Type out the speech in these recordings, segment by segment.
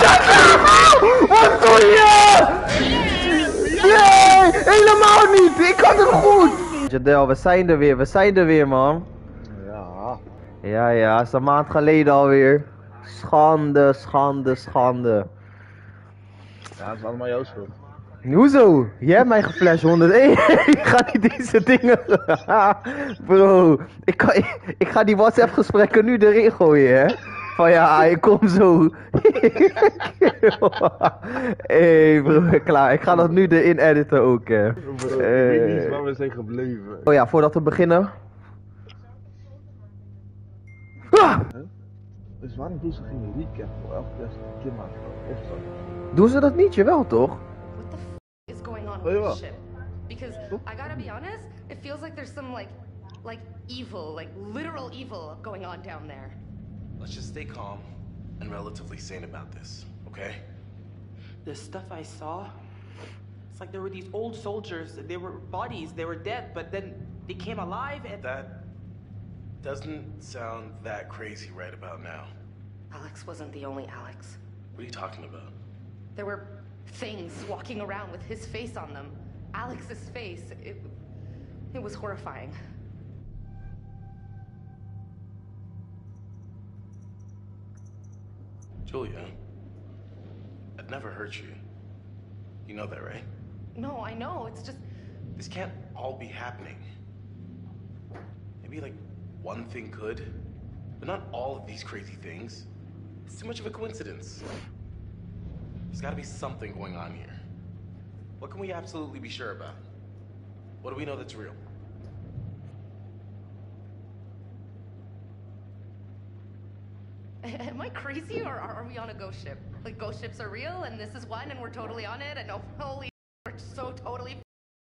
Wat doe je? Nee, helemaal niet. Ik had het goed. Jadel, we zijn er weer, man. Ja. Ja, is een maand geleden alweer. Schande. Ja, het is allemaal jouw schuld. Hoezo? Jij hebt mij geflasht 101. Ik ga niet deze dingen. Bro, ik ga die WhatsApp gesprekken nu erin gooien, hè? Van ja, ik kom zo. Hey bro, klaar. Ik ga dat nu erin editen ook, hè. Bro, ik weet niet waar we zijn gebleven. Oh ja, voordat we beginnen. Dus waarom doen ze geen recap voor elke keer maar? Doen ze dat niet? Jawel, toch? What the f is going on Oh, with yeah. this ship? Because I gotta be honest, it feels like there's some like evil, like literal evil going on down there. Let's just stay calm and relatively sane about this, okay? The stuff I saw, it's like there were these old soldiers, they were bodies, they were dead, but then they came alive and... That doesn't sound that crazy right about now. Alex wasn't the only Alex. What are you talking about? There were things walking around with his face on them. Alex's face. It was horrifying. Julia, I'd never hurt you. You know that, right? No, I know. It's just This can't all be happening. Maybe like one thing could, but not all of these crazy things. It's too much of a coincidence. There's gotta be something going on here. What can we absolutely be sure about? What do we know that's real? Am I crazy or are we on a ghost ship? Like ghost ships are real and this is one and we're totally on it and oh, holy we're so totally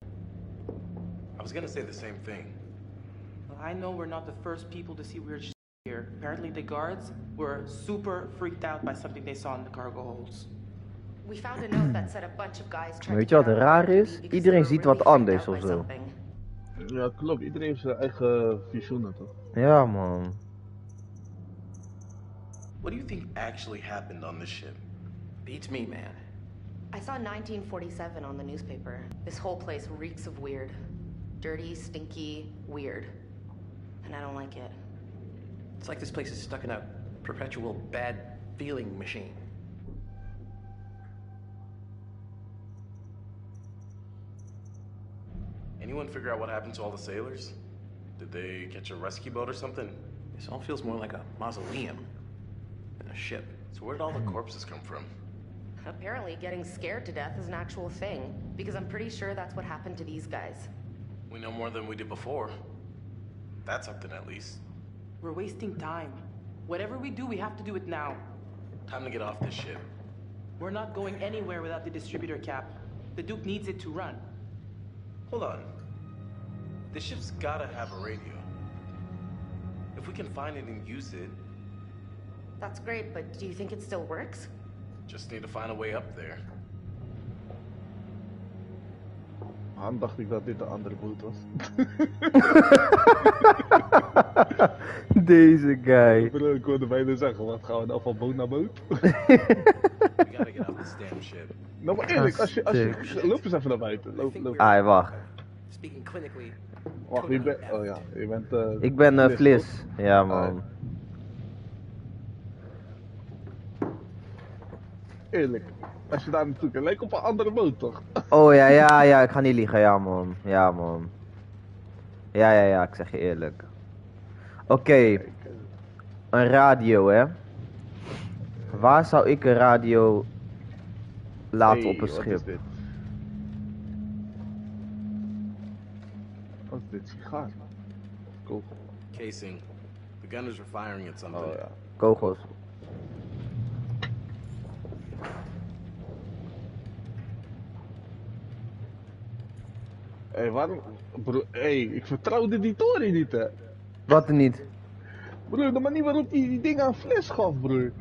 I was gonna say the same thing. Well, I know we're not the first people to see weird shit here. Apparently the guards were super freaked out by something they saw in the cargo holds. We found a note that said a bunch of guys tried Weet to je wat get out raar of the is? building because Iedereen they were ziet wat really anders freaked of out by zo. something. Ja, klopt. Iedereen heeft zijn eigen visioenen, toch? Ja, man. What do you think actually happened on this ship? Beats me, man. I saw 1947 on the newspaper. This whole place reeks of weird. Dirty, stinky, weird. And I don't like it. It's like this place is stuck in a perpetual bad feeling machine. Anyone figure out what happened to all the sailors? Did they catch a rescue boat or something? This all feels more like a mausoleum than a ship. So where did all the corpses come from? Apparently getting scared to death is an actual thing, because I'm pretty sure that's what happened to these guys. We know more than we did before. That's something at least. We're wasting time. Whatever we do, we have to do it now. Time to get off this ship. We're not going anywhere without the distributor cap. The Duke needs it to run. Hold on. This ship's gotta have a radio. If we can find it and use it, That's great, but do you think it still works? just need to find a way up there. Han dacht ik dat dit de andere boot was. Deze guy. Bro, ik wilde bijna zeggen, wat gaan we nou van boot naar boot? We gotta get off this damn ship. Nou maar eerlijk, als je loop eens even naar buiten. Loop. Ah, wacht. Speaking clinically, Wacht, je bent, oh ja, je bent Ik ben Fliss, Fliss. toch? Ja, man. Eerlijk, als je daar naartoe kijkt, lijkt op een andere boot toch? Oh ja, ik ga niet liegen, ja man. Ja man. Ja, ik zeg je eerlijk. Oké, een radio hè. Waar zou ik een radio laten op een Wat is schip? dit? Wat is dit? Sigaar? Kogel. Casing. The gunners are firing at something. Oh ja. Kogels. Hé, waarom? Bro, ik vertrouwde die Tory niet hè. Wat er niet? Broer, de manier waarop die dingen aan Fles gaf, broer.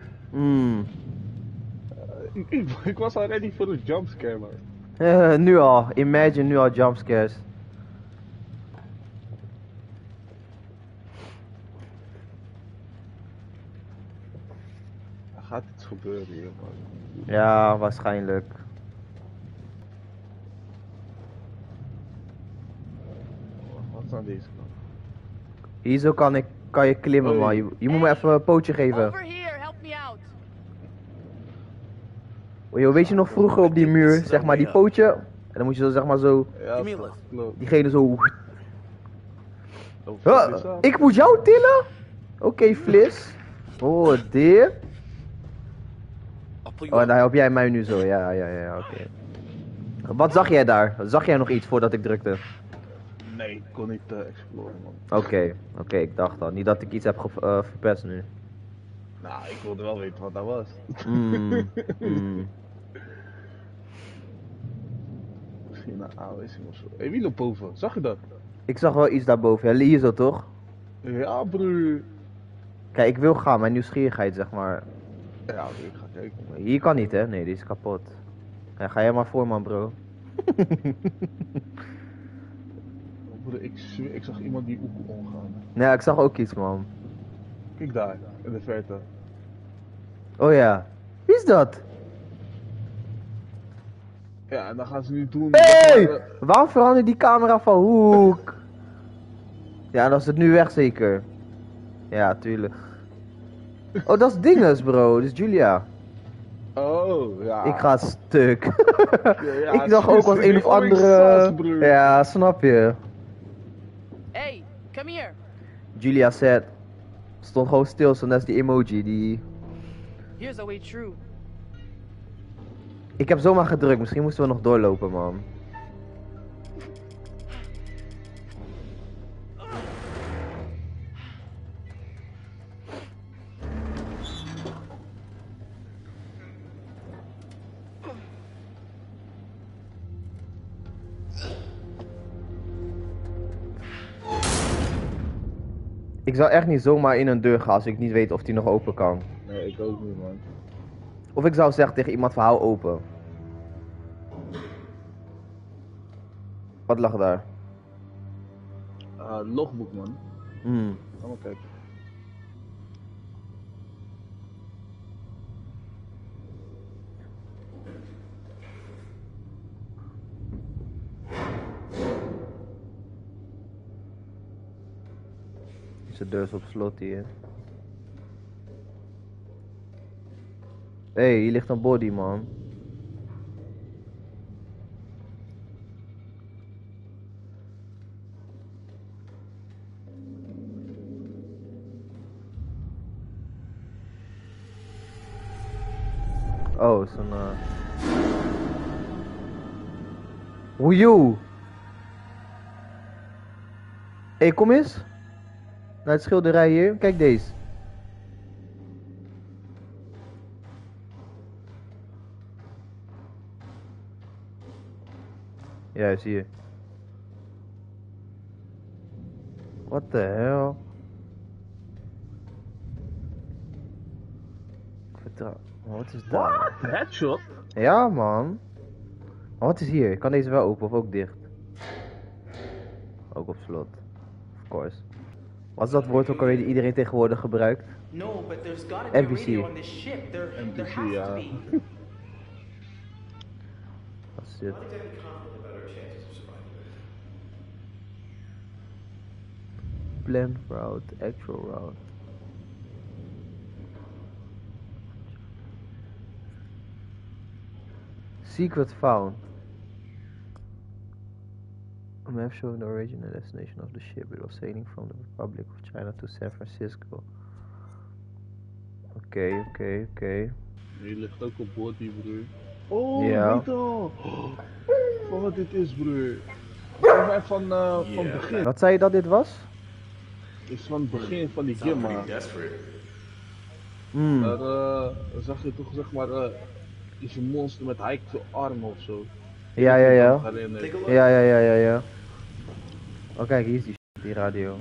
Ik was al ready voor een jumpscare, man. Nu al. Imagine nu al jumpscares. Ga gaat iets gebeuren hier, man. Ja, waarschijnlijk. Wat is aan deze kant? Hier zo kan je klimmen, Hey. man. Je moet me even een pootje geven. Over here, help me out. Oh, joh, weet je nog vroeger op die muur, zeg maar, die pootje? En dan moet je zo, zeg maar zo, Ja, Give me a lift. klopt. diegene zo... Oh, Huh, is dat? ik moet jou tillen? Oké, Flis. Oh, dit. I'll pull you Oh, up. dan help jij mij nu zo. Ja, oké. Wat zag jij daar? Zag jij nog iets voordat ik drukte? Nee, ik kon niet exploren, man. Oké, ik dacht al. Niet dat ik iets heb verpest nu. Nou, ik wilde wel weten wat dat was. Mm. Misschien een aanwijzing of zo. Hé, wie loopt boven? Zag je dat? Ik zag wel iets daarboven. Ja, hier zo toch? Ja, broer. Kijk, ik wil gaan. Mijn nieuwsgierigheid, zeg maar. Ja, broer, ik ga kijken, man. Hier kan niet, hè? Nee, die is kapot. Ja, ga jij maar voor, man, bro. Broer, ik zweer, ik zag iemand die oekoe omgaan. Nee, ik zag ook iets, man. Kijk daar, in de verte. Oh ja. Wie is dat? Ja, en dan gaan ze nu doen... Hey! Waarom verandert die camera van hoek? Ja, dan is het nu weg zeker. Ja, tuurlijk. Oh, dat is dinges, bro. Dat is Julia. Oh, ja. Ik ga stuk. Ja, Ik dacht ook als een of oh, ik andere... zag, broer. Ja, snap je. Hey, come here. Julia said... Stond gewoon stil, zo net als die emoji. Die... Here's the way through. Ik heb zomaar gedrukt. Misschien moesten we nog doorlopen, man. Ik zou echt niet zomaar in een deur gaan als ik niet weet of die nog open kan. Nee, ik ook niet, man. Of ik zou zeggen tegen iemand van hou open. Wat lag daar? Logboek, man. Ga maar kijken. De deur is op slot hier. Hé, hier ligt een body, man. Oh, zo'n... Woejoe! Hé, kom eens. Naar het schilderij hier. Kijk deze. Juist hier. What the hell? Vertrouw. Wat is dat? What? Headshot? Ja, man. Maar wat is hier? Kan deze wel open of ook dicht? Ook op slot. Of course. Wat is dat woord ook alweer die iedereen tegenwoordig gebruikt? No, but there's gotta be a NPC. radio on this ship. There NPC, has ja. to be. Wat is dit? Planned route, actual route. Secret found. A map showing the origin and destination of the ship. It was sailing from the Republic of China to San Francisco. Oké. Hier ligt ook een body, broer. Oh, Ja. weet al. Oh, wat dit is, broer. Volgens mij van het begin. Wat zei je dat dit was? Het is van het begin van die game, man. Hmm. Daar zag je toch, zeg maar, is een monster met hikte armen of zo. Ja. Herinner. Ja. Oh kijk, hier is die radio.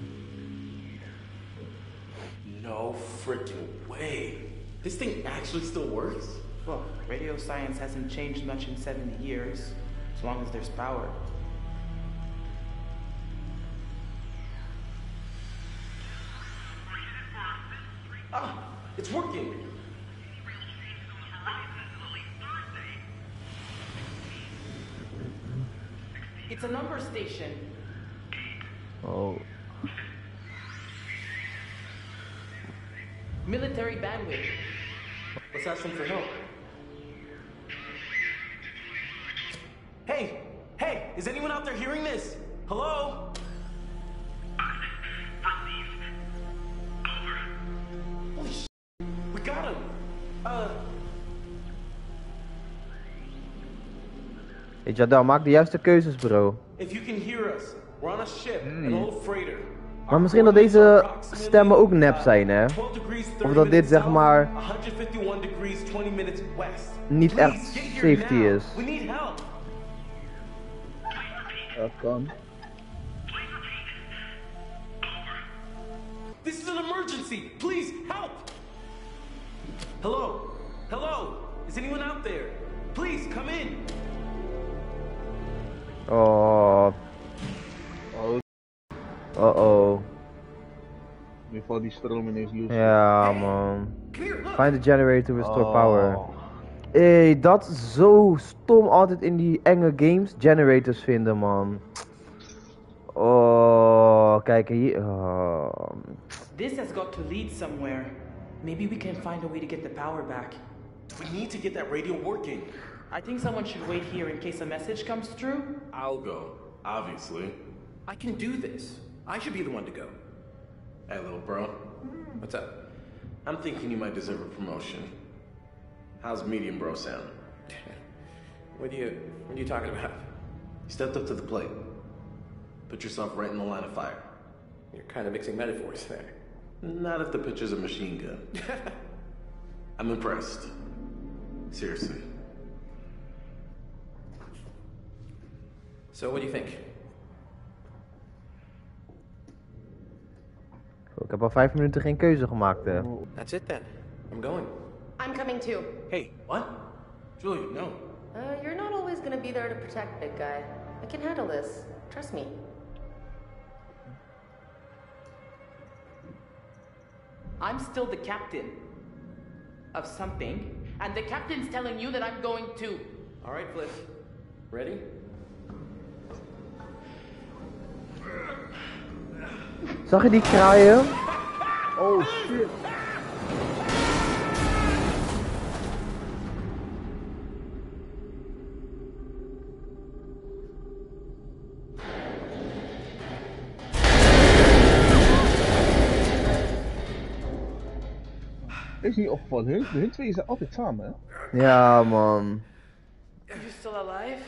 No freaking way. This thing actually still works? Well, radio science hasn't changed much in 70 years, as long as there's power. Ah, it's working. It's a number station. Oh. Military bandwidth. Let's ask them for help. Hey! Hey! Is anyone out there hearing this? Hello? Holy sh**. We got him! Hey Jadal, maak de juiste keuzes, bro. If you can hear us, we're on a ship, an old freighter. Maar misschien dat deze stemmen ook nep zijn, hè? Of dat dit zeg maar niet echt safety is. We need help. Dat kan. This is an emergency. Please help. Hello? Hello? Is anyone out there? Please come in. Oh. Uh-oh. In ieder geval die stroom ineens los. Ja, man. Come here, look. Find the generator to restore power. Hey, dat is zo stom altijd in die enge games. Generators vinden, man. Oh, kijk hier. Oh. This has got to lead somewhere. Maybe we can find a way to get the power back. We need to get that radio working. I think someone should wait here in case a message comes through. I'll go, obviously. I can do this. I should be the one to go. Hey, little bro. What's up? I'm thinking you might deserve a promotion. How's medium bro sound? What are you talking about? You stepped up to the plate. Put yourself right in the line of fire. You're kind of mixing metaphors there. Not if the picture's a machine gun. I'm impressed. Seriously. So what do you think? Ik heb al 5 minuten geen keuze gemaakt, hè. That's it then. I'm going. I'm coming too. Hey, what? Julia, no. You're not always gonna be there to protect, big guy. I can handle this. Trust me. I'm still the captain of something, and the captain's telling you that I'm going too. All right, Bliss. Ready? Zag je die kraaien? Oh shit. Is niet opgevallen, hun twee zijn altijd samen, hè? Ja, man. Are you still alive?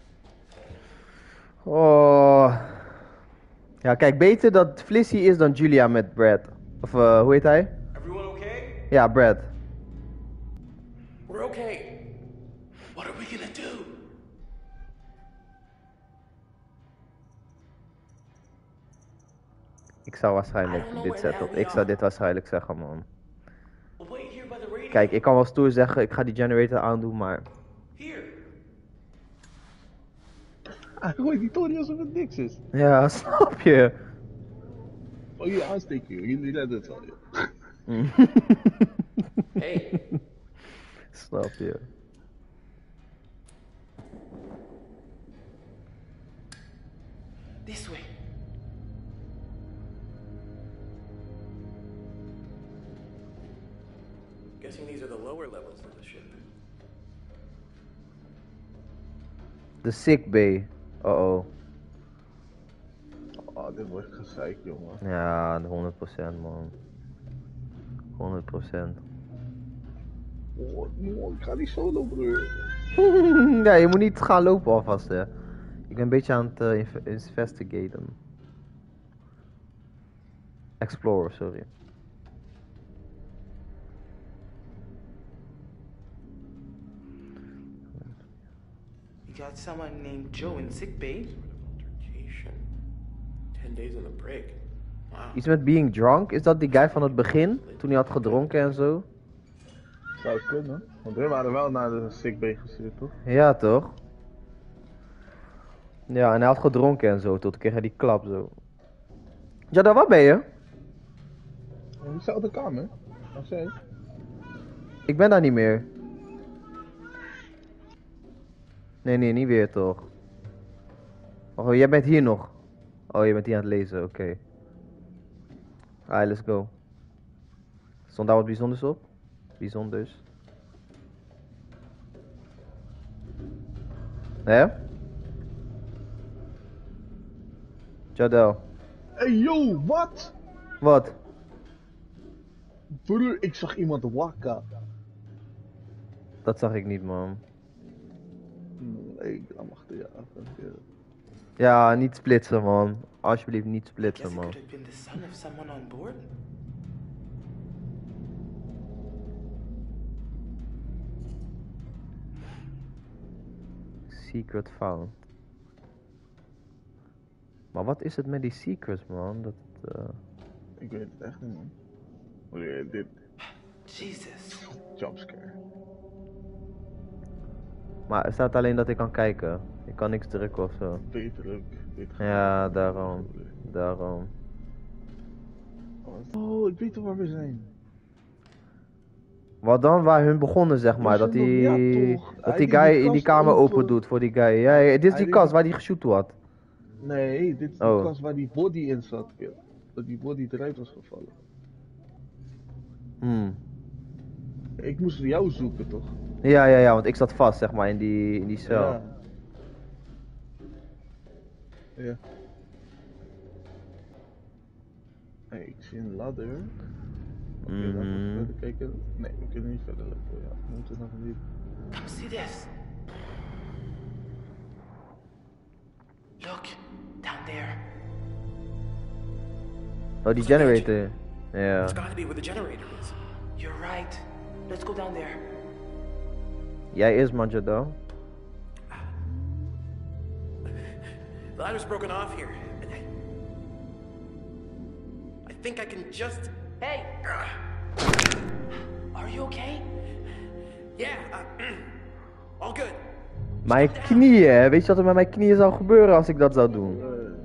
Oh. Ja, kijk, beter dat Flissy is dan Julia met Brad. Of hoe heet hij? Everyone okay? Ja, Brad. We're okay. What are we gonna do? Ik zou waarschijnlijk dit zetten. Ik zou dit waarschijnlijk zeggen, man. We'll wait here by the radio. Kijk, ik kan wel stoer zeggen, ik ga die generator aandoen, maar... Here. Hij gooit die Tony alsof het niks is. Ja, snap je? Oh, hier aansteken, joh. Jullie redden het wel, joh. Hey. Snap je? This way. Guessing these are the lower levels of the ship. De sick bay. Uh-oh. Oh, dit wordt gezeik, jongen. Ja, 100% man. 100%. Oh, jongen, ik ga niet solo, broer. Ja, je moet niet gaan lopen alvast, hè. Ik ben een beetje aan het investigaten. Explorer, sorry. You got someone named Joe in sickbay? Altercation. 10 days on the break. Wow. Iets met being drunk? Is dat die guy van het begin? Toen hij had gedronken en zo? Zou het kunnen, want we waren wel naar de sickbay gestuurd, toch? Ja, toch? Ja, en hij had gedronken en zo, tot kreeg hij die klap zo. Ja, daar, waar ben je? In dezelfde kamer. Wat zei je? Ik ben daar niet meer. Nee, niet weer toch. Oh, jij bent hier nog. Oh, je bent hier aan het lezen, oké. Alright, let's go. Stond daar wat bijzonders op? Bijzonders. Hè? Jadel. Hey yo, wat? Wat? Broer, ik zag iemand wakka. Dat zag ik niet, man. Nee, ik laat hem achter je af. Ja, niet splitsen, man. Alsjeblieft, niet Guess splitsen, it man. could have been the son of someone on board. Secret found. Maar wat is het met die secrets, man? Dat, Ik weet het echt niet, man. Oké, dit Jesus. jumpscare. Maar er staat alleen dat ik kan kijken. Ik kan niks drukken of zo. Beter ook. Ja, daarom. Daarom. Oh, ik weet al waar we zijn. Wat dan? Waar hun begonnen, zeg maar. We Dat zijn die, ja, toch. dat Hij die die guy die in die kast kamer open- open doet voor die guy. Ja, ja, dit is Hij die die- kast waar die geshoot had. Nee, dit is de Oh. kast waar die body in zat. Ja. Dat die body eruit was gevallen. Hmm. Ik moest jou zoeken, toch? Ja, ja, ja, want ik zat vast, zeg maar, in die cel. Ja. Ja. Hey, ik zie een ladder. Oké, laten we Mhm. verder kijken. Nee, we kunnen niet verder lopen. Ja, we moeten nog niet. Come see this. Look, down there. Oh, die generator. Ja. It's gotta be where the generator is. You're right. Let's go down there. Jij is man, Jadel. The ladder's broken off here. I think I can just. Hey, are you okay? Yeah, all good. Mijn knieën, hè? Weet je wat er met mijn knieën zou gebeuren als ik dat zou doen?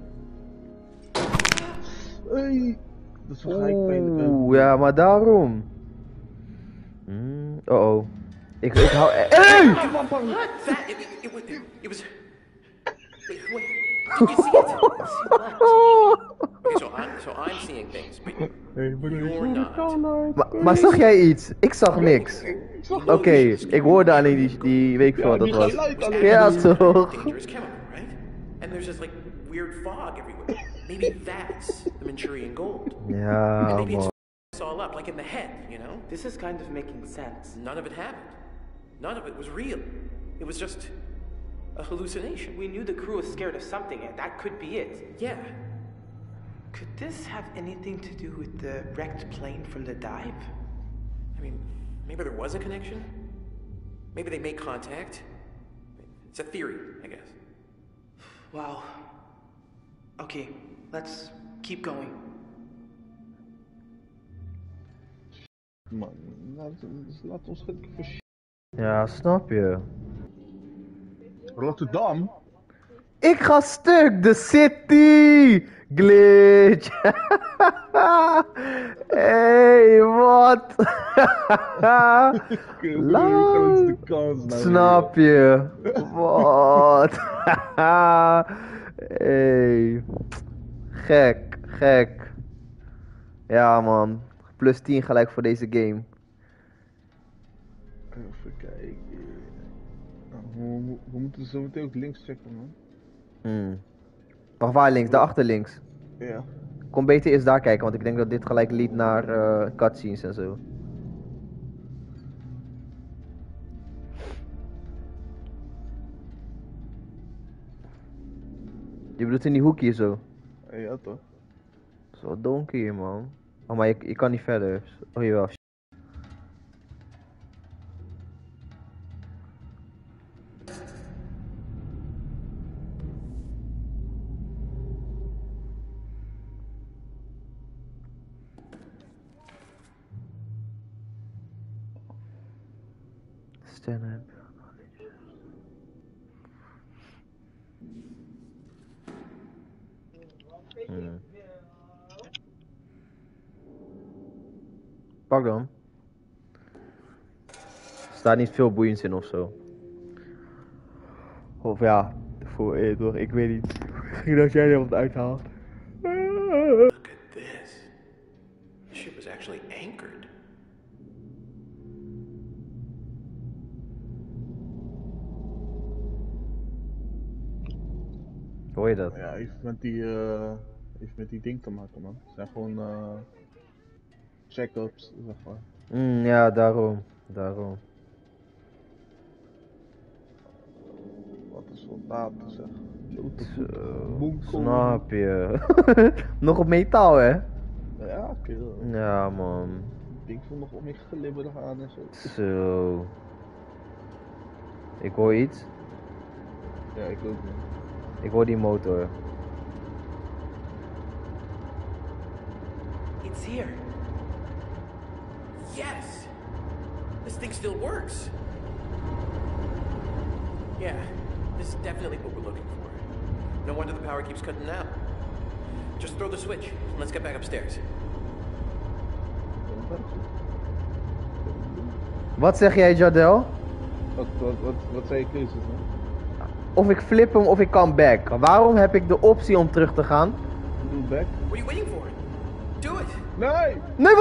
Hey! Dat is waarschijnlijk pijnlijk. Oeh, ja, maar daarom. Oh. Ik hou. Hey! That it was. Wait, did you see it? Okay, so I'm seeing things, but Hey, maar you're not. Maar zag jij iets? Ik zag niks. Oké, ik hoorde alleen die weet ik veel wat dat die was. geluid alleen. Ja, toch? Dangerous chemical, right? And there's this like weird fog everywhere. Maybe that's the Manchurian gold. Ja, And maybe man. it's all up, like in the head, you know? This is kind of making sense. None of it happened. None of it was real. It was just a hallucination. We knew the crew was scared of something, and that could be it. Yeah. Could this have anything to do with the wrecked plane from the dive? I mean, maybe there was a connection. Maybe they made contact. It's a theory, I guess. Wow. Okay, let's keep going. Man, laat ons gaan voor Ja, snap je. Rotterdam? Ik ga stuk, the city! Glitch! Hey, wat? Hoe groot is de kans nou? Snap je? Wat? Hey. Gek. Ja, man. Plus 10 gelijk voor deze game. Even kijken. We moeten zo meteen ook links checken, man. Wacht, waar links? Daarachter links. Ja. Kom beter eerst daar kijken, want ik denk dat dit gelijk leidt naar cutscenes en zo. Je bedoelt in die hoek hier zo? Ja, toch? Het is wel donker hier, man. Oh, maar je kan niet verder. Oh, jawel. Stand up. Pak dan. Er staat niet veel boeiends in of zo. Of ja, voor door, ik weet niet. Misschien dat jij er wat uithaalt. Look at this. The ship was actually anchored. Hoor je dat? Ja, heeft met die ding te maken, man. Het zijn gewoon check-ups, zeg maar. Ja, daarom. Wat een soldaten, zeg. Zo, snap je. Nog op metaal, hè? Ja, kill. Ja, man. Ik denk zo nog om je glibberen aan en zo. Zo. Ik hoor iets. Ja, ik ook niet. Ik hoor die motor. It's here. Yes! This thing still works. Yeah, this is definitely what we're looking for. No wonder the power keeps cutting out. Just throw the switch and let's get back upstairs. Wat zeg jij, Jardel? Wat zei je keuzes, man? Of ik flip hem of ik kan back. Waarom heb ik de optie om terug te gaan? Doe back. What are you waiting for? Do it! Nee! Nee,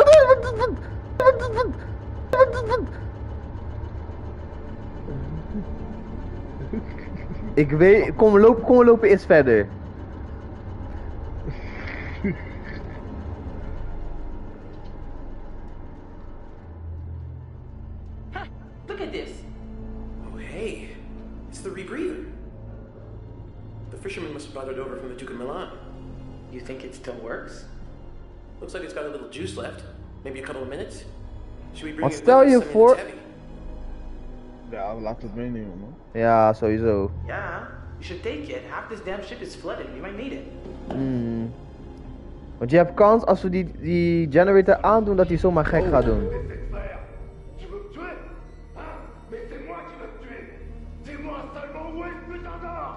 wat? Ik weet, kom we lopen eens verder. Ha! Look at this. Oh, hey. It's the rebreather. The fisherman must have brought it over from the Duke of Milan. You think it still works? Looks like it's got a little juice left. Maybe a couple of minutes. Should we bring Wat it stel with us? je I mean, voor- it's heavy. Ja, laat het meenemen, man. Ja, sowieso. Yeah, you should take it. Half this damn ship is flooded. You might need it. Want je hebt kans als we die generator aandoen dat hij zomaar gek gaat doen. Tu veux me tuer? Hein? Mais c'est moi qui veux te tuer! Dis-moi seulement où est ce putain d'or!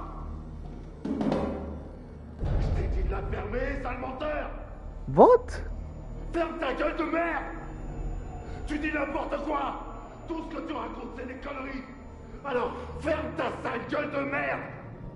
Je t'ai dit de la fermer, sale menteur! Wat? Ferme ta gueule de merde! Tu dis n'importe quoi! Tout ce que tu racontes, c'est des conneries! Alors, ferme ta sale gueule de merde!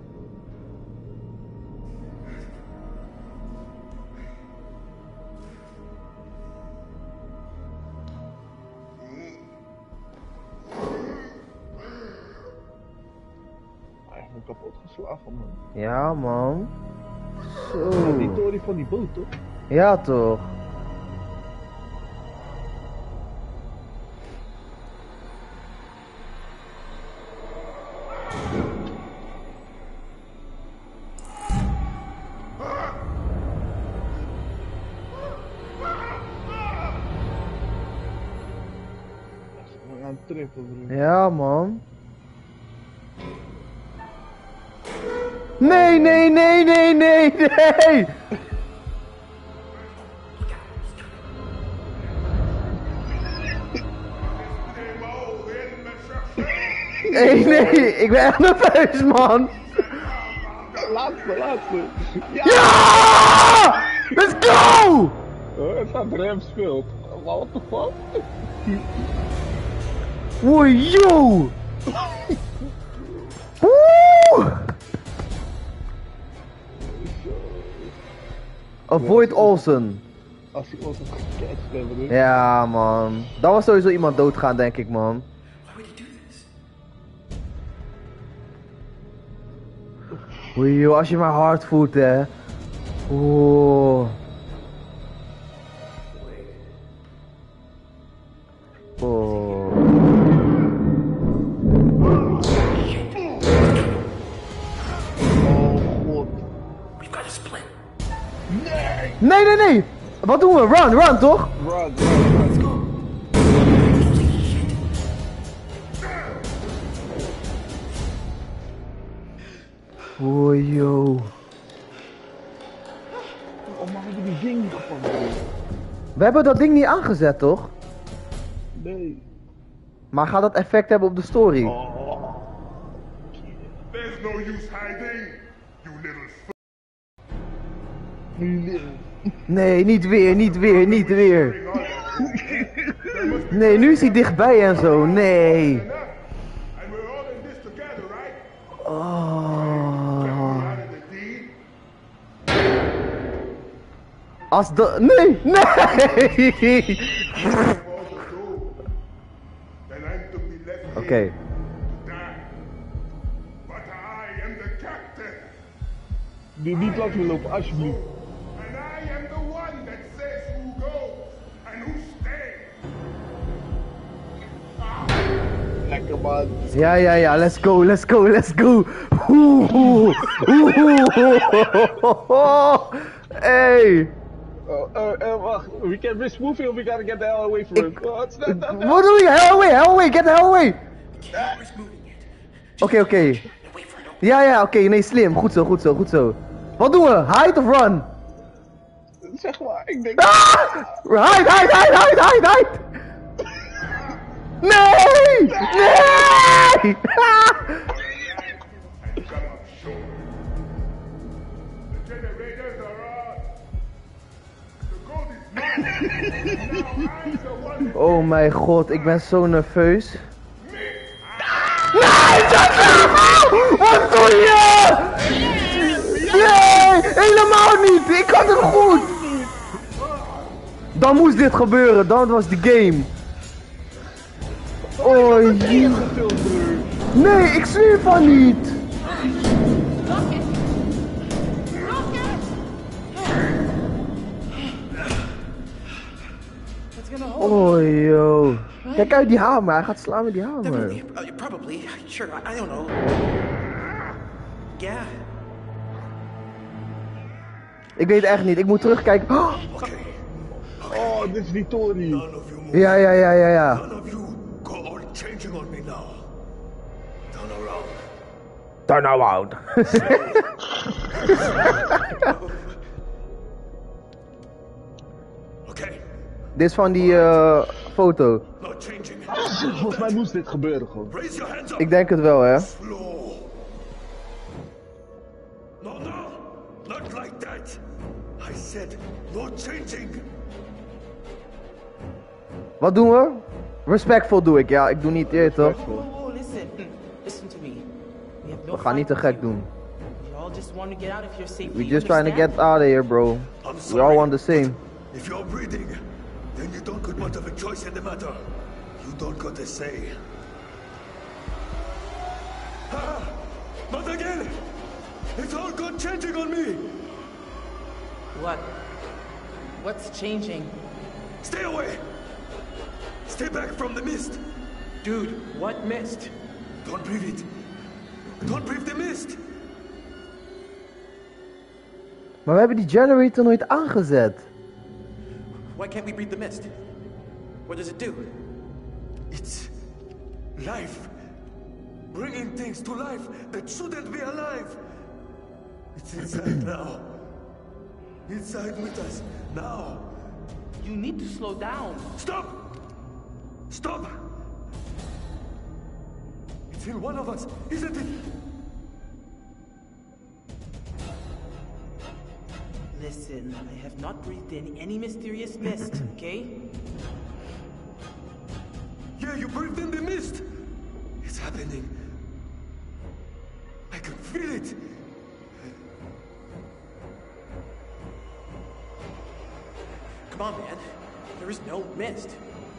Hij is me kapot geslagen, man. Ja, man. Die Zo. tory van die boot, toch? Ja, toch. We gaan trippen, bro. Ja, man. Nee. Nee, ik ben echt nerveus, man. Laatste. Ja! Let's go! Het staat rem speelt. What the fuck? Oei, yo! Woe! Avoid Olsen. Als hij ons had gecatcht hebben, bro. Ja, man. Dan was sowieso iemand doodgaan, denk ik, man. Why would he do this? Oei, joh, als je maar hard voelt, hè. Oeh. Oh. Oh, god. We've got a split. Nee. Wat doen we? Run, toch? Run. Oei, joh. Oh, maar we hebben die ding niet gevangen, bro. We hebben dat ding niet aangezet, toch? Nee. Maar gaat dat effect hebben op de story? There's no use hiding, you little Nee, niet weer. Nee, nu is hij dichtbij en zo. Nee. And we're all in this together, right? Oh. Out of the deed, Als de... Nee! Nee! Oké. Doe niet langs me lopen, alsjeblieft. And I am the one that says who goes and who stays. Lekker man. Ja, let's go. Oeh. Hey! Wacht. We can risk moving or we gotta get the hell away from him. What doe je? Hell away, get the hell away! Oké. Ja, oké, nee, slim. Goed zo. Wat doen we? Hide of run? Zeg maar, ik denk... Hide! Nee! Oh mijn god, ik ben zo nerveus. Nee, wat doe je? Nee, helemaal niet. Ik had het goed. Dan moest dit gebeuren, dan was de game. Oh jee. Nee, ik zweer van niet. Oh yo. Kijk uit die hamer, hij gaat slaan met die hamer. Definitely. Probably. Sure, I don't know. Yeah. Ik weet het echt niet, ik moet terugkijken. Oh, Oh, dit is Vittori. ja. None of you go all changing on me now. Turn Turn around. around. Okay. Dit is van die foto. Not changing. Volgens mij moest dit gebeuren gewoon. Raise your hands up. Ik denk het wel, hè. Slow. No, not like that. I said no changing. Wat doen we? Respectful doe ik, ja. Ik doe niet eer, toch? Whoa, listen. Listen to me. We have no We gaan niet te fight gek doen. We all just want to get out of here safely. We you just trying to understand? get out of here, bro. We all want the same. If you're breathing, then you don't got much of a choice in the matter. You don't got a say. Ah, not again! It's all gone changing on me! What? What's changing? Stay away! Stay back from the mist! Dude, what mist? Don't breathe it! Don't breathe the mist! Maar we hebben die generator nooit aangezet. Why can't we breathe the mist? What does it do? It's life. Bringing things to life that shouldn't be alive. It's inside now. Inside with us now. You need to slow down. Stop! Stop! It's in one of us, isn't it? Listen, I have not breathed in any mysterious mist, okay? Yeah, you breathed in the mist. It's happening. I can feel it. Come on, man. There is no mist.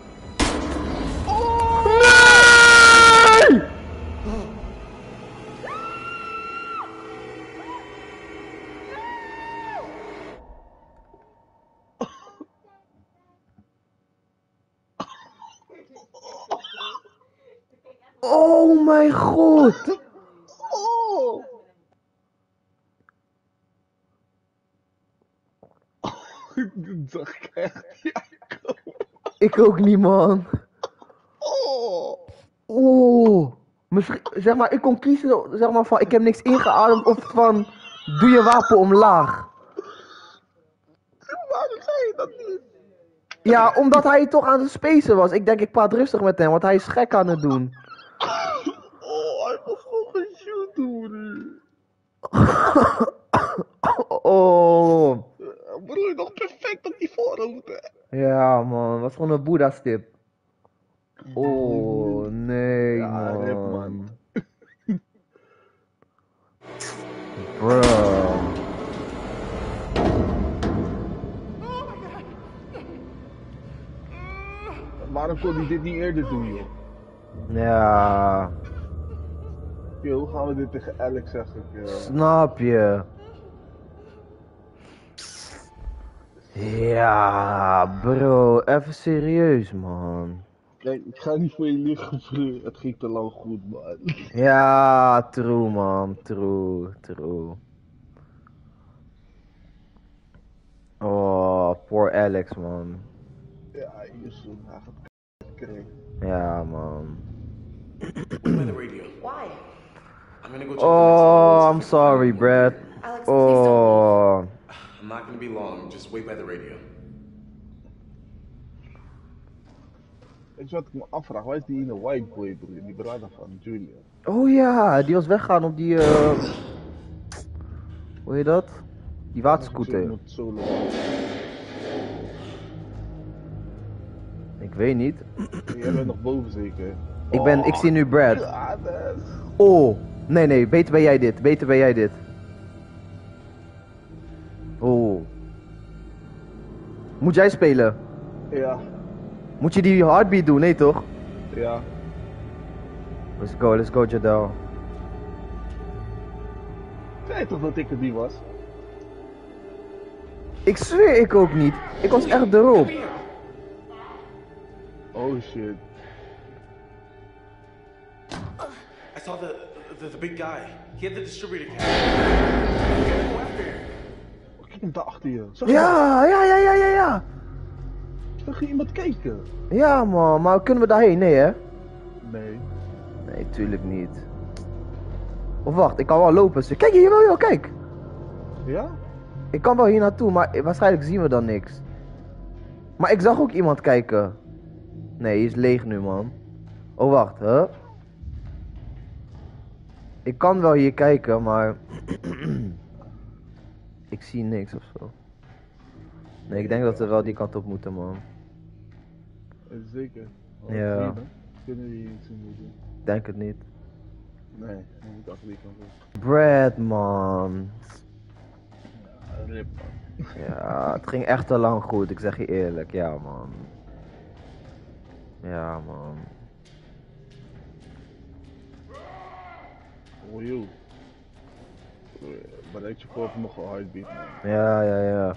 Nee! Oh mijn god! Oh! Dat zag ik echt niet aankomen. Ik ook niet, man. Oh! Oeh. Misschien, zeg maar, ik kon kiezen, zeg maar, van ik heb niks ingeademd of van doe je wapen omlaag. Waarom zei je dat niet? Ja, omdat hij toch aan het spacen was. Ik denk, ik praat rustig met hem, want hij is gek aan het doen. Oh, hij was gewoon geshoot, hoor. Oh. Broer, nog perfect op die voorhoofd, hè. Ja, man. Wat voor een boeddha-stip. Oh, nee, Ja, man. rip, man. Bro. kon hij dit niet eerder doen, joh? Ja, Yo, hoe gaan we dit tegen Alex zeggen? snap je. Ja, bro, even serieus, man. Kijk, ik ga niet voor je liggen, vriend. Het ging te lang goed, man. Ja, true, man. True. Oh, poor Alex, man. Ja, je zoon, hij gaat krijgen. Ja, man. Wait by the radio. Why? I'm gonna go check Oh, the I'm next sorry, Brad. Alex, please don't Oh, I'm not gonna be long. Just wait by the radio. Weet je wat ik me afvraag? Waar is die ene white boy, broer? Die brada van Julia. oh ja, die was weggaan op die, hoe heet dat? Die waterscooter. Moet solo. Ik weet niet. Jij bent nog boven zeker? Ik zie nu Brad. Ja, Oh, nee, beter ben jij dit. Oh. Moet jij spelen? ja, Moet je die heartbeat doen? Nee toch? ja. Let's go Jadal. Zei toch dat ik het niet was? Ik zweer ik ook niet. Ik was echt erop. Oh shit. I saw the big guy. He had the distributor cap. Kijk hem daar achter je. Zag je? Ja. Zag je iemand kijken? Ja man, maar kunnen we daarheen? Nee hè? Nee. Nee, tuurlijk niet. Of wacht, ik kan wel lopen. Kijk hier wel, kijk. Ja? Ik kan wel hier naartoe, maar waarschijnlijk zien we dan niks. Maar ik zag ook iemand kijken. Nee, hij is leeg nu, man. Oh, wacht, hè? Ik kan wel hier kijken, maar... ik zie niks of zo. Nee, ik denk dat we wel die kant op moeten, man. Zeker. Ja. Zien, hè? Kunnen we hier iets in doen? Ik denk het niet. Nee, we moeten achter die kant op. Brad, man. Ja, rip, man. Ja, het ging echt te lang goed, ik zeg je eerlijk. Ja, man. Ja, man. Oh joh. Bereid je voor op nog een heartbeat, man. Ja.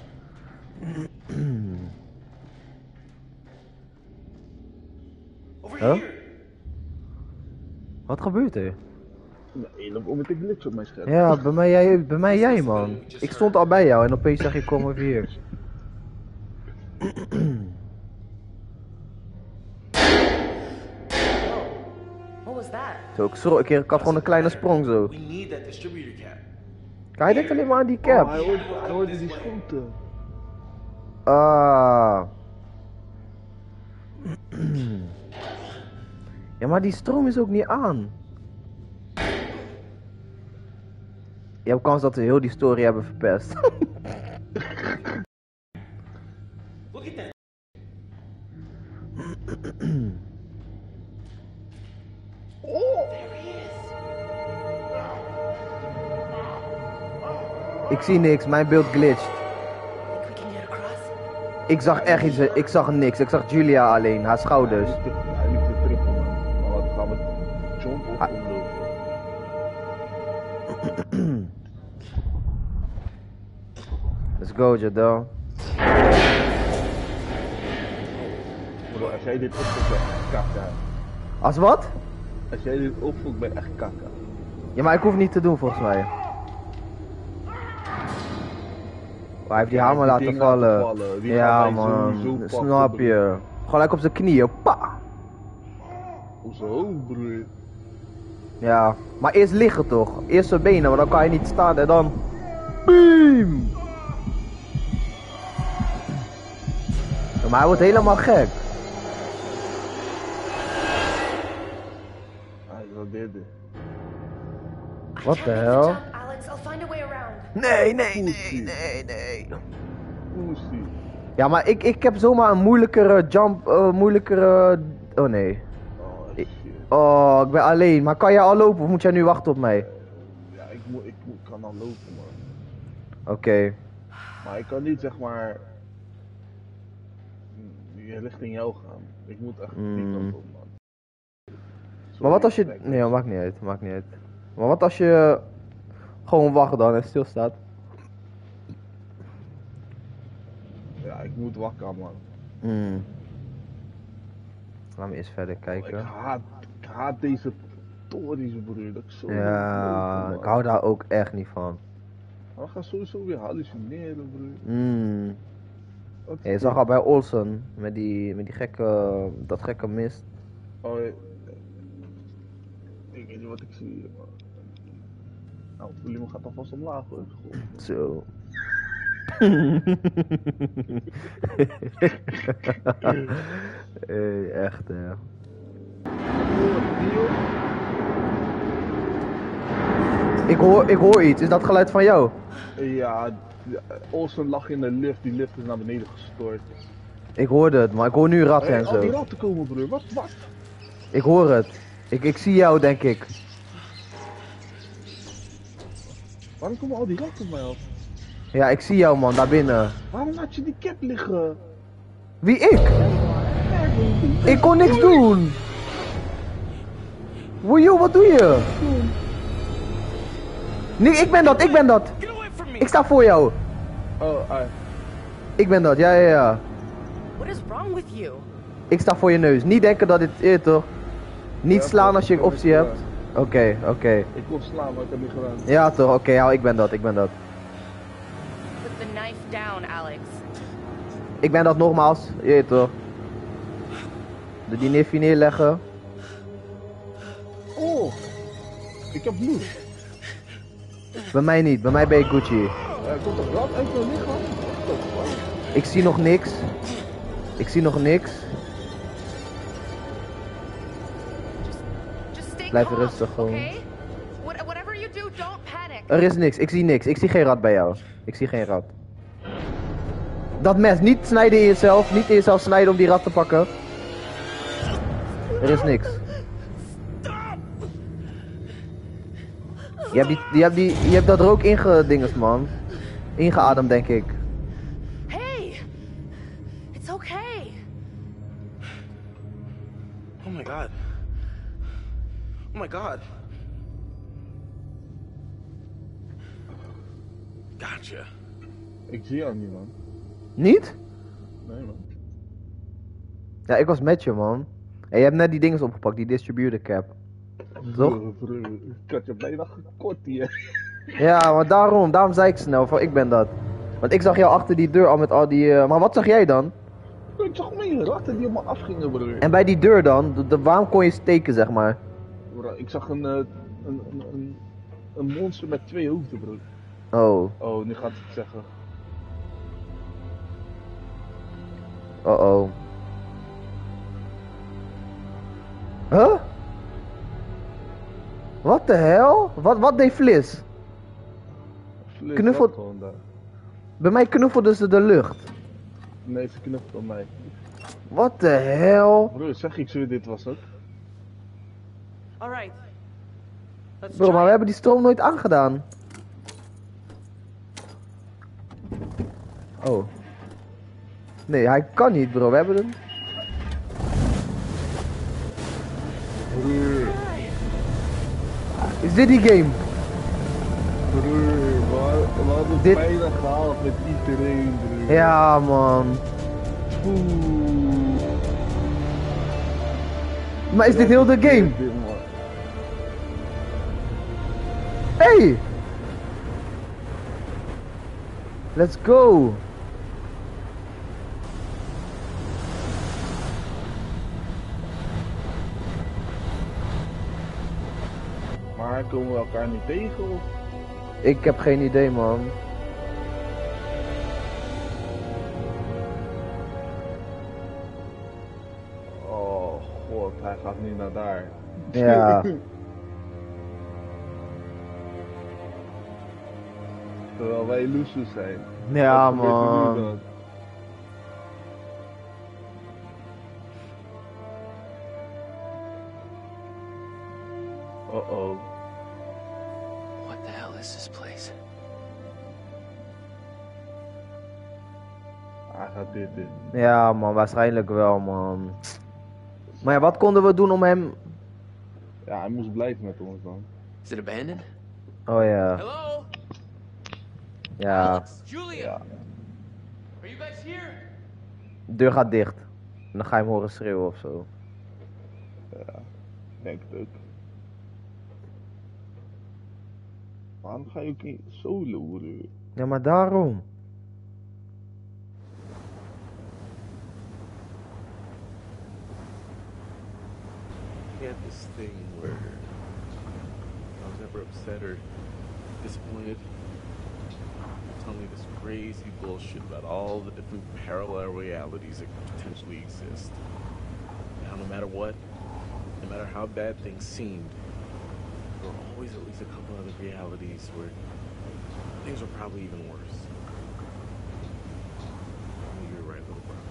Over Huh? here. Wat gebeurt er? Nee, loop om met een glitch op mijn scherm. Ja, bij mij jij, man. Ik stond al bij jou en opeens zeg je kom over hier. What was that? Zo, ik had gewoon een kleine sprong zo. We need that distributor cap. Hij denkt alleen maar aan die Oh, cap. hij hoorde die schoten. Ah. Ja, maar die stroom is ook niet aan. Je hebt kans dat we heel die story hebben verpest. Look at that. Ik zie niks, mijn beeld glitcht. Think we can get across? Ik zag echt iets, ik zag niks. Ik zag Julia alleen, haar schouders. Hij liep te trippen, man. Maar wat gaan we jump of omlopen? Let's go, Jadal. Bro, als jij dit opvoelt, ben je echt kakka. Als wat? Als jij dit opvoelt, ben je echt kakka. Ja, maar ik hoef niet te doen volgens mij. Hij heeft die Ja, hamer die laten ding vallen. laten vallen. Die Ja gaat hij man, sowieso pakken, snap broer. je. Gelijk op zijn knieën, pa! Hoezo, broer? Ja, maar eerst liggen toch? Eerst zijn benen, want dan kan hij niet staan en dan... Beam! Ja, maar hij wordt helemaal gek. Hij is al derde. Wat de hel? Alex, I'll find a way around. Nee. Hoe is die? Ja, maar ik heb zomaar een moeilijkere jump, Oh nee. Oh, Ik- shit. Oh, ik ben alleen. Maar kan jij al lopen of moet jij nu wachten op mij? Ja, ik kan al lopen, man. Oké. Maar ik kan niet, zeg maar... richting jou gaan. Ik moet echt die kant op, man. Maar wat als je... Nee, maakt niet uit, maakt niet uit. Maar wat als je gewoon wacht dan en stilstaat? Ja, ik moet wakker, man. Laat me eens verder kijken. Ik haat deze tories, broer. Dat ik zo Ja, ik hou daar ook echt niet van. We gaan sowieso weer hallucineren, broer. Ja, je zag al bij Olsen, met die gekke, dat gekke mist. Oh, ja. Ik weet niet wat ik zie, man. Nou, het volume gaat alvast omlaag, hoor. Zo. Hey, echt hè. Ik hoor iets, is dat geluid van jou? Ja, Olsen lag in de lift, die lift is naar beneden gestort. Ik hoorde het, maar ik hoor nu ratten en Al die zo. ratten komen, broer, wat? Ik hoor het. Ik zie jou, denk ik. Waarom komen al die ratten op mij af? Ja, ik zie jou, man, daar binnen. Waarom laat je die cap liggen? Wie, ik? Ik kon niks doen. Woejoe, wat doe je? Nee, ik ben dat. Ik sta voor jou. Oh, Ik ben dat, ja. What is wrong with you? Ik sta voor je neus. Niet denken dat dit is, toch? Niet slaan als je optie hebt. Oké. Ik kon slaan, maar ik heb niet gedaan. Ja, toch? Oké, ja, ik ben dat. Put the knife down, Alex. Ik ben dat nogmaals. Je toch? De diner neerleggen. Oh, ik heb bloed. Bij mij niet. Bij mij ben je Gucci. Komt er rat uit mijn lichaam? Ik zie nog niks. Just stay Blijf calm, rustig gewoon. okay? Whatever you do, don't panic. Er is niks. Ik zie niks. Ik zie geen rat bij jou. Ik zie geen rat. Dat mes. Niet snijden in jezelf. Niet in jezelf snijden om die rat te pakken. Er is niks. Je hebt dat er ook ingedingest, man. Ingeademd, denk ik. Hey, it's okay. Oh my god. Oh my god. Gotcha. Ik zie jou niet, man. Niet? Nee, man. Ja, ik was met je, man. En je hebt net die dinges opgepakt, die distributor cap. Toch? Broer, ik had je bijna gekort hier. Ja, maar daarom zei ik snel van ik ben dat. Want ik zag jou achter die deur al met al die... Maar wat zag jij dan? Ik zag meer ratten die op me afgingen, broer. En bij die deur dan? Waarom kon je steken, zeg maar? Broer, ik zag een monster met 2 hoofden, broer. Oh. Oh, nu gaat het zeggen. Oh. Huh? Wat de hel? Wat deed Fliss? Fliss Knuffel- zat gewoon daar. Bij mij knuffelde ze de lucht. Nee, ze knuffelt op mij. Wat de hel? Broer, zeg ik zo, dit was het. Alright. Let's Bro, maar we try. hebben die stroom nooit aangedaan. Oh. Nee, hij kan niet, bro. We hebben hem. Broer, Is dit die game? broer, we hadden Dit- bijna gehaald met iedereen, broer. Ja, man. Oeh. Maar is dit heel de game? Dit, man. Hey! Let's go! Maar komen we elkaar niet tegen of? Ik heb geen idee, man. Oh god, hij gaat nu naar daar. Ja. Terwijl wij losers zijn. Ja, Wat gebeurt er nu man. dan? Oh. What the hell is this place? Hij gaat dit in. Ja man, waarschijnlijk wel man. Maar ja, wat konden we doen om hem... Ja, hij moest blijven met ons dan. Is it abandoned? Oh ja. Hello? Ja, Alex, Julia. Are you guys here? de deur gaat dicht. En dan ga je hem horen schreeuwen of zo. Ja, denk het ook. Waarom ga je ook niet solo, broer? Ja, maar daarom. Get this thing where I was ever upset or disappointed. Tell me this crazy bullshit about all the different parallel realities that could potentially exist. Now, no matter what, no matter how bad things seemed, there were always at least a couple other realities where things were probably even worse. You're right, little bro.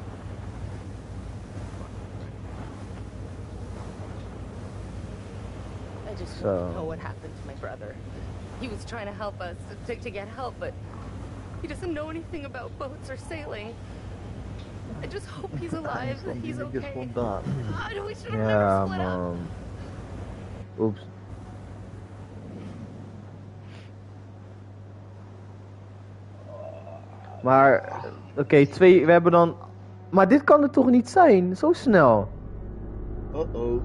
I just So- don't know what happened to my brother. He was trying to help us to get help, but he doesn't know anything about boats or sailing. I just hope he's alive, that he's okay. I know we should have Ja never split up. man. Oeps. Maar, oké, twee, we hebben dan... Maar dit kan het toch niet zijn? Zo snel. Uh-oh.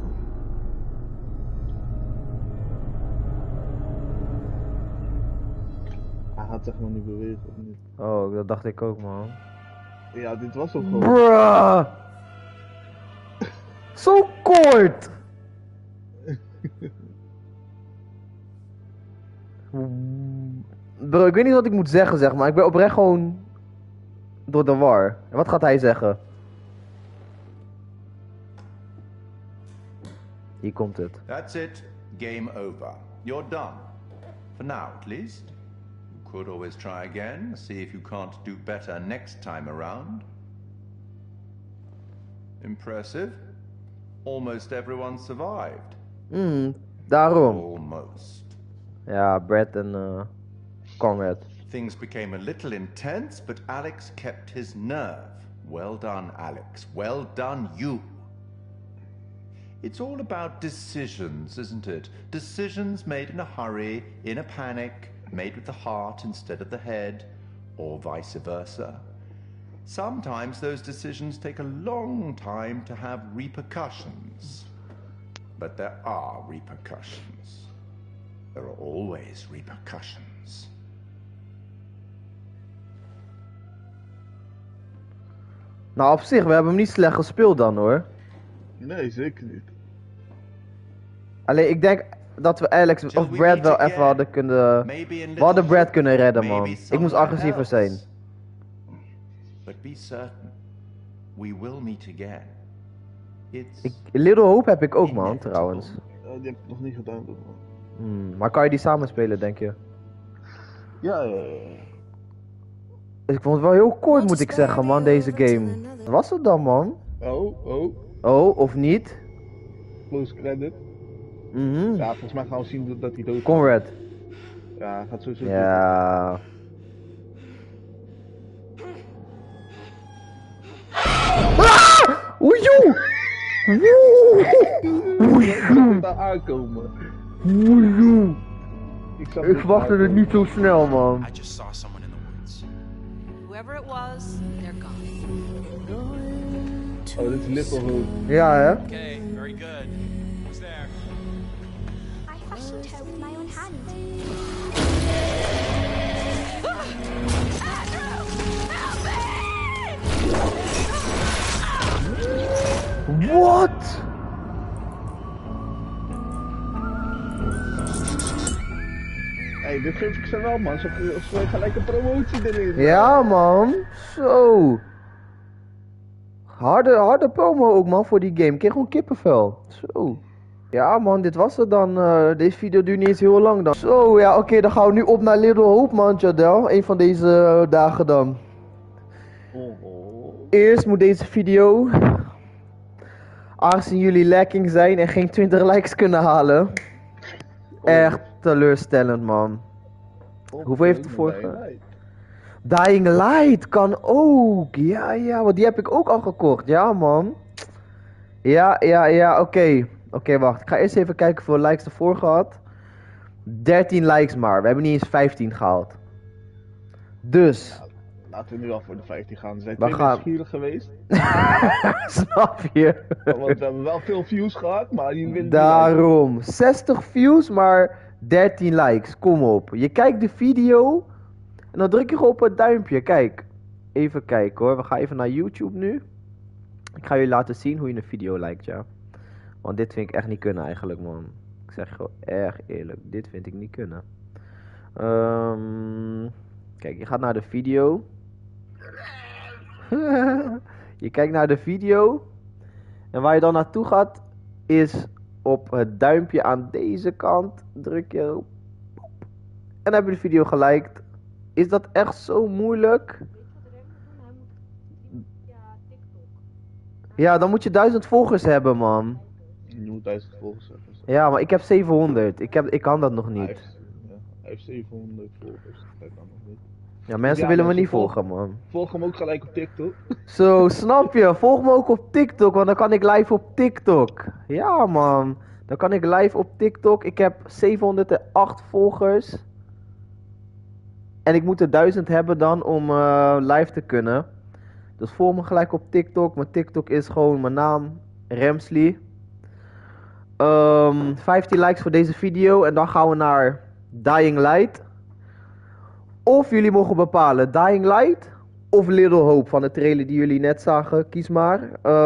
Hij gaat zich nog niet bewegen, of niet? Oh, dat dacht ik ook man. Ja, dit was ook gewoon. Bruh! Zo kort! Bro, ik weet niet wat ik moet zeggen, zeg maar. Ik ben oprecht gewoon door de war. En wat gaat hij zeggen? Hier komt het. That's it. Game over. You're done. For now, at least. You could always try again, see if you can't do better next time around. Impressive. Almost everyone survived. Daarom. Almost. Ja, Brad en Conrad. Things became a little intense, but Alex kept his nerve. Well done, Alex. Well done, you. It's all about decisions, isn't it? Decisions made in a hurry, in a panic, made with the heart instead of the head, or vice versa. Sometimes those decisions take a long time to have repercussions. But there are repercussions. There are always repercussions. Nou, op zich, we hebben hem niet slecht gespeeld dan hoor. Nee, zeker niet. Alleen, ik denk dat we Alex of Brad wel even hadden kunnen... We hadden Brad kunnen redden, man. Ik moest agressiever zijn. But be certain, we will meet again. It's Little Hope heb ik ook, man, trouwens. Die heb ik nog niet gedaan, man. Maar kan je die samen spelen, denk je? Ja. Ik vond het wel heel kort, moet ik zeggen, man, deze game. Wat was het dan, man? Oh, of niet? Close credit. Ja, volgens mij gaan we zien dat hij dood is. Conrad. Ja, gaat sowieso. Ja. Oei, joe! Oei, joe! Daar aankomen. Oei, joe! Ik verwachtte het niet zo snel, man. I just saw someone in the woods. Whoever it was, they're gone. Oh, dit is Little Hope. Ja, hè? Okay, very good. Who's there? I fashioned her with my own hand. What? Hey, dit geef ik ze wel, man. Ze gelijk een promotie erin. Ja, man. Zo. Harde promo ook, man, voor die game. Ik kreeg gewoon kippenvel. Zo. Ja, man, dit was het dan. Deze video duurt niet eens heel lang dan. Zo, ja, oké, dan gaan we nu op naar Little Hope, man, Jadel. Een van deze dagen dan. Eerst moet deze video, aangezien jullie lacking zijn en geen 20 likes kunnen halen, echt teleurstellend, man. Hoeveel heeft de vorige? Dying Light kan ook. Ja, want die heb ik ook al gekocht. Ja, man. Ja, oké. Oké, wacht. Ik ga eerst even kijken hoeveel likes ervoor gehad. 13 likes maar. We hebben niet eens 15 gehaald. Dus. Ja, laten we nu al voor de 15 gaan. Er zijn We 2 gaan- mensen gierig geweest. Snap je? Want we hebben wel veel views gehad, maar die winnen. Daarom. 60 views, maar 13 likes. Kom op. Je kijkt de video. En dan druk je gewoon op het duimpje. Kijk. Even kijken hoor. We gaan even naar YouTube nu. Ik ga jullie laten zien hoe je een video liked, ja. Want dit vind ik echt niet kunnen eigenlijk, man. Ik zeg gewoon erg eerlijk. Dit vind ik niet kunnen. Kijk, je gaat naar de video. Je kijkt naar de video. En waar je dan naartoe gaat, is op het duimpje aan deze kant. Druk je op. En dan heb je de video geliked. Is dat echt zo moeilijk? Ja, dan moet je 1000 volgers hebben, man. Je moet 1000 volgers hebben. Ja, maar ik heb 700. Ik kan dat nog niet. Hij heeft 700 volgers. Dat kan nog niet. Ja, mensen Ja, willen me mensen niet volgen, man. Volg hem ook gelijk op TikTok. Zo, snap je? Volg me ook op TikTok, want dan kan ik live op TikTok. Ja, man. Dan kan ik live op TikTok. Ik heb 708 volgers. En ik moet er 1000 hebben dan om live te kunnen. Dus volg me gelijk op TikTok. Mijn TikTok is gewoon mijn naam, Remsley. 15 likes voor deze video. En dan gaan we naar Dying Light. Of jullie mogen bepalen Dying Light of Little Hope van de trailer die jullie net zagen. Kies maar.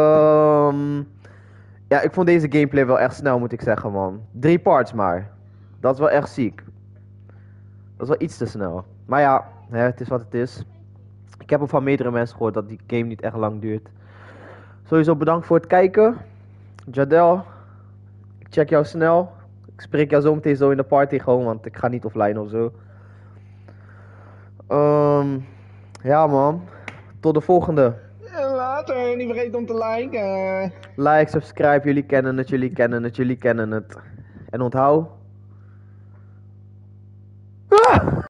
Ja, ik vond deze gameplay wel echt snel, moet ik zeggen, man. 3 parts maar. Dat is wel echt ziek. Dat is wel iets te snel. Maar ja, het is wat het is. Ik heb ook van meerdere mensen gehoord dat die game niet echt lang duurt. Sowieso bedankt voor het kijken. Jadel, ik check jou snel. Ik spreek jou zo meteen zo in de party gewoon, want ik ga niet offline of zo. Ja, man. Tot de volgende. En later, niet vergeten om te liken. Like, subscribe, jullie kennen het, jullie kennen het, jullie kennen het. En onthoud...